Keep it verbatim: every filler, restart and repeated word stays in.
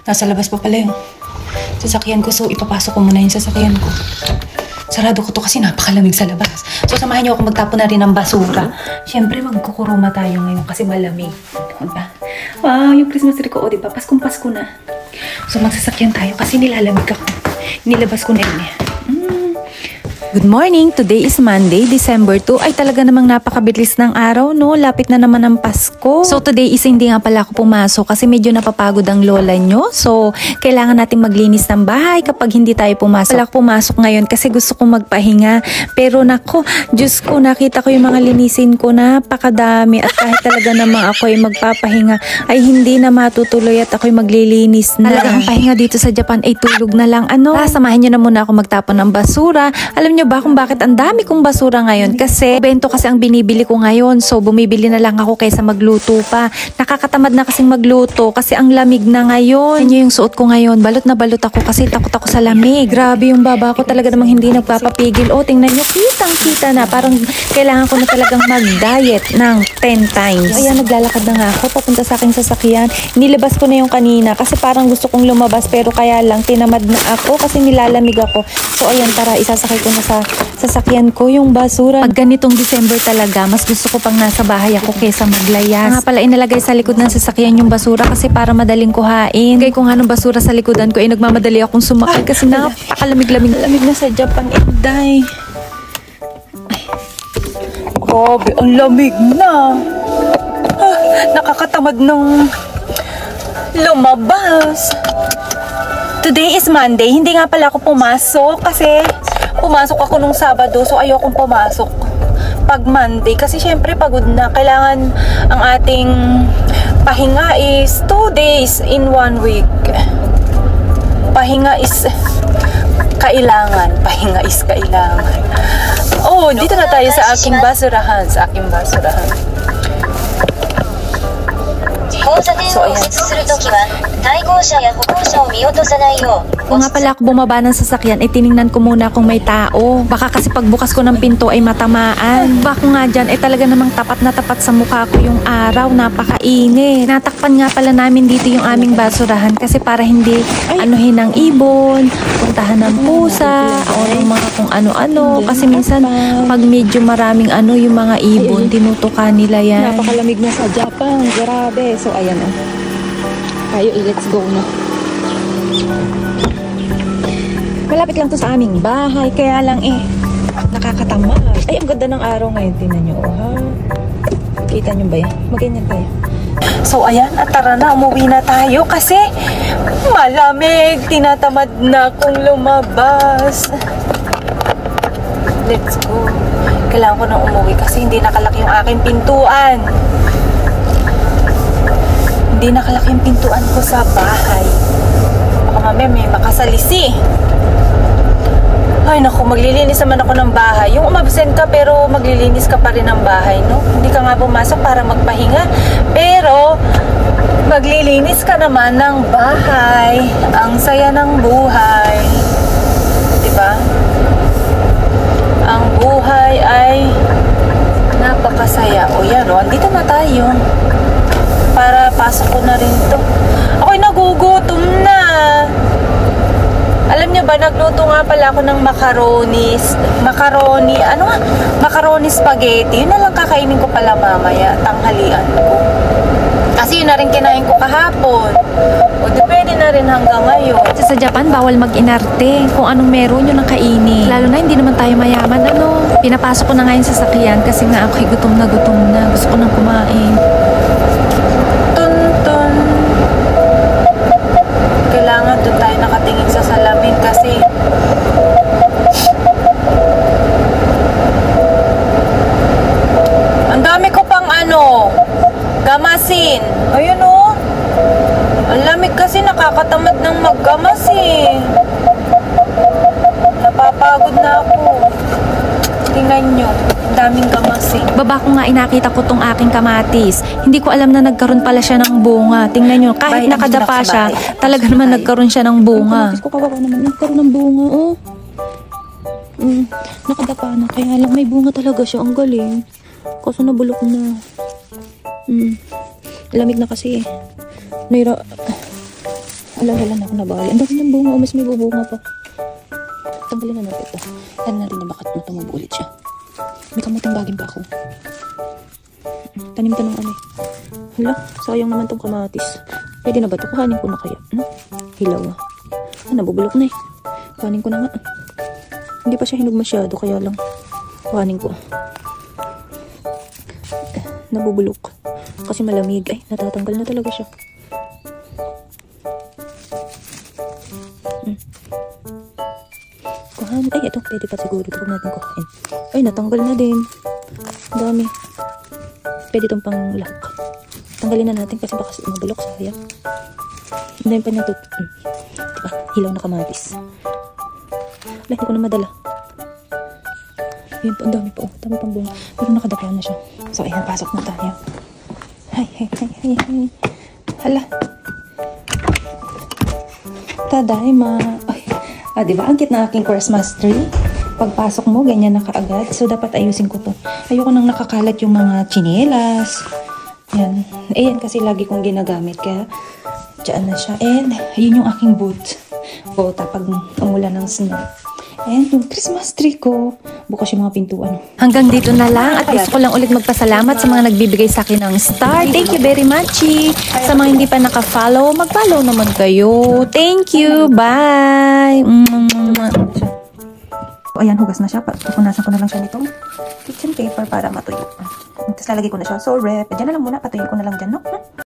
Nasa labas pa pala yung sasakyan ko. So, ipapasok ko muna yung sasakyan ko. Sarado ko to kasi napakalamig sa labas. So, samahan niyo ako magtapon na rin ng basura. Siyempre, magkukuruma tayo ngayon kasi malamig. Diba? Wow, yung Christmas tree ko. O, diba? Paskong Pasko na. So, magsasakyan tayo kasi nilalamig ako. Nilabas ko na yun eh. Good morning! Today is Monday, December two. Ay talaga namang napakabilis ng araw, no? Lapit na naman ang Pasko. So today is hindi nga pala ako pumasok kasi medyo napapagod ang lola nyo. So kailangan natin maglinis ng bahay kapag hindi tayo pumasok. Wala ako pumasok ngayon kasi gusto ko magpahinga. Pero nako, Diyos ko, nakita ko yung mga linisin ko, napakadami. At kahit talaga namang ako ay magpapahinga, ay hindi na matutuloy at ako'y maglilinis na. Talagang pahinga dito sa Japan ay tulog na lang. Ano? Ah, samahan nyo na muna ako magtapon ng basura. Alam nyo ba kung bakit ang dami kong basura ngayon? Kasi bento kasi ang binibili ko ngayon. So bumibili na lang ako kaysa magluto pa. Nakakatamad na kasing magluto kasi ang lamig na ngayon. Yan yung suot ko ngayon. Balot na balot ako kasi takot ako sa lamig. Grabe yung baba ko, talaga namang hindi nagpapapigil. O tingnan nyo, kitang kita na. Parang kailangan ko na talagang mag-diet ng ten times. Ayan, naglalakad na nga ako papunta sa aking sasakyan. Nilabas ko na yung kanina kasi parang gusto kong lumabas pero kaya lang tinamad na ako kasi nilalamig ako. So ayan, tara, isasakay ko na sa sasakyan ko yung basura. Pag ganitong December talaga, mas gusto ko pang nasa bahay ako kaysa maglayas. Nga pala inalagay sa likod ng sasakyan yung basura kasi para madaling kuhain. Kaya kung anong basura sa likodan ko ay nagmamadali akong sumakay kasi napakalamig-lamig. Lamig na sa Japan, Inday. Ay. Grabe, ang lamig na. Ah, nakakatamad ng lumabas. Today is Monday. Hindi nga pala ako pumasok kasi pumasok ako nung Sabado, so ayokong pumasok pag Monday kasi syempre pagod na. Kailangan ang ating pahinga is two days in one week. Pahinga is kailangan. Pahinga is kailangan. Oh, dito na tayo sa aking basurahan. Sa aking basurahan. So, ayan. Kung nga pala ako bumaba ng sasakyan, ay tiningnan ko muna kung may tao. Baka kasi pagbukas ko ng pinto ay matamaan. Baka nga dyan, ay talaga namang tapat na tapat sa mukha ko yung araw. Napakainit. Natakpan nga pala namin dito yung aming basurahan kasi para hindi anuhin ng ibon, puntahan ng pusa, o ng mga kung ano-ano. Kasi minsan, pag medyo maraming ano yung mga ibon, tinutukan nila yan. Napakalamig na sa Japan. Grabe. So, ayan o. Tayo, let's go na. Malapit lang to sa aming bahay. Kaya lang eh, nakakatamad. Ay, ang ganda ng araw ngayon. Tingnan nyo, oh, ha? Kita nyo ba yan? Maganyan tayo. So, ayan. At tara na, umuwi na tayo kasi malamig. Tinatamad na kung lumabas. Let's go. Kailangan ko na umuwi kasi hindi nakalak yung aking pintuan. Hindi nakalak yung pintuan ko sa bahay. Baka mamaya may makasalisi. Ay naku, maglilinis naman ako ng bahay. Yung umabsent ka pero maglilinis ka pa rin ng bahay, no? Hindi ka nga pumasok para magpahinga. Pero maglilinis ka naman ng bahay. Ang saya ng buhay. Diba? Ang buhay ay napakasaya. O yan, o. Andito na tayo. Para pasok ko na rin to. Ako'y nagugutom na. Alam niyo ba, nagluto nga pala ako ng macaroni. Macaroni, ano nga? Macaroni spaghetti. Yun na lang kakainin ko pala mamaya. Tanghalian ko. Kasi yun na rin kinain ko kahapon. O depende na rin hanggang ngayon. Kasi sa Japan, bawal mag-inarte. Kung anong meron yun ang kainin. Lalo na hindi naman tayo mayaman. Ano? Pinapasok ko na ngayon sa sasakyan kasi nga ako'y gutom na gutom na. Gusto ko nang kumain. Kailangan doon tayo nakatingin sa salamin kasi ang dami ko pang ano gamasin. Ayun o, ang lamig kasi, nakakatamad ng maggamas eh. Napapagod na ako. Tingnan nyo, ang daming gamas eh. Baba ko nga inakita ko tong aking kamatis. Hindi ko alam na nagkaroon pala siya ng bunga. Tingnan nyo, kahit Bay, nakadapa siya, talaga naman Bay. nagkaroon siya ng bunga. Ang kamatis ko kawawa naman, nagkaroon ng bunga. Oh. Mm, nakadapa na, kaya lang may bunga talaga siya. Ang galing. Kaso nabulok na. Mm, lamig na kasi eh. Mayra... Hala-hala na ako nabali. Ang dami ng bunga. O, mas may bubunga pa. Tanggalin na natin ito. Yan na rin na baka tumubo ulit siya. May kamuting bagin pa ako. Tanim ka ng ano eh. Hala, sayang naman tong kamatis. Pwede na ba ito? Kuhanin ko na kaya. Hmm? Hilaw na. Ah, nabubulok na eh. Kuhanin ko na nga. Hindi pa siya hinog masyado, kaya lang kuhanin ko. Eh, nabubulok. Kasi malamig. Ay, natatanggal na talaga siya. Hmm. Kuhanin. Ay, ito. Pwede pa siguro. Ito natin kuhanin. Ay, natanggal na din. Dami. Pwede itong pang lock. Tanggalin na natin kasi baka mabulok. Sayang. Hindi pa natin. Hmm. Diba? Hilaw na kamatis. Wala, hindi ko na madala. Ayan po, ang dami po. Dami pang bunga. Pero nakadapa na siya. So, ayan, pasok na tayo. Hay, hay, hay, hay, hay. Hala. Tadaima. Ay, ah, diba? Ang cute na aking Christmas tree. Pagpasok mo, ganyan na kaagad. So, dapat ayusin ko to. Ayoko nang nakakalat yung mga tsinelas. Yan. Ayan, kasi lagi kong ginagamit. Kaya, dyan na siya. And, yun yung aking boot. Bota pag umulan ng snow. And yung Christmas tree ko, bukas yung mga pintuan. Hanggang dito na lang at gusto ko lang ulit magpasalamat sa mga nagbibigay sa akin ng star. Thank you very much. Sa mga hindi pa naka-follow, mag-follow naman kayo. Thank you. Bye. O, ayan, hugas na siya. Pupunasan ko na lang siya nitong kitchen paper para matuyo. Tapos lalagay ko na siya. So, rep. Diyan na lang muna. Patuyin ko na lang dyan, no?